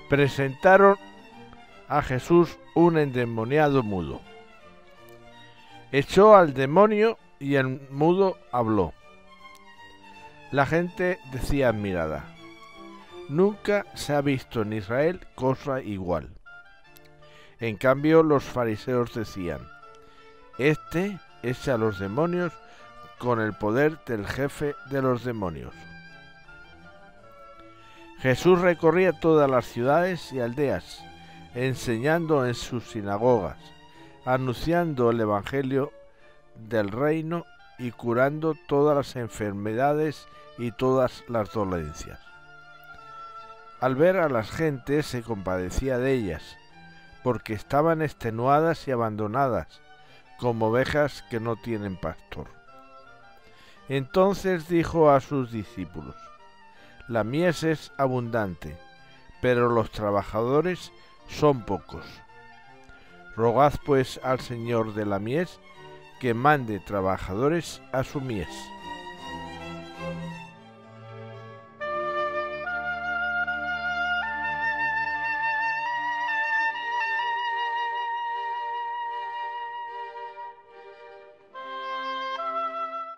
presentaron a Jesús un endemoniado mudo. Echó al demonio y el mudo habló. La gente decía admirada: nunca se ha visto en Israel cosa igual. En cambio, los fariseos decían: este echa a los demonios con el poder del jefe de los demonios. Jesús recorría todas las ciudades y aldeas, enseñando en sus sinagogas, anunciando el evangelio del reino y curando todas las enfermedades y todas las dolencias. Al ver a las gentes se compadecía de ellas, porque estaban extenuadas y abandonadas, como ovejas que no tienen pastor. Entonces dijo a sus discípulos: la mies es abundante, pero los trabajadores son pocos. Rogad pues al Señor de la mies que mande trabajadores a su mies.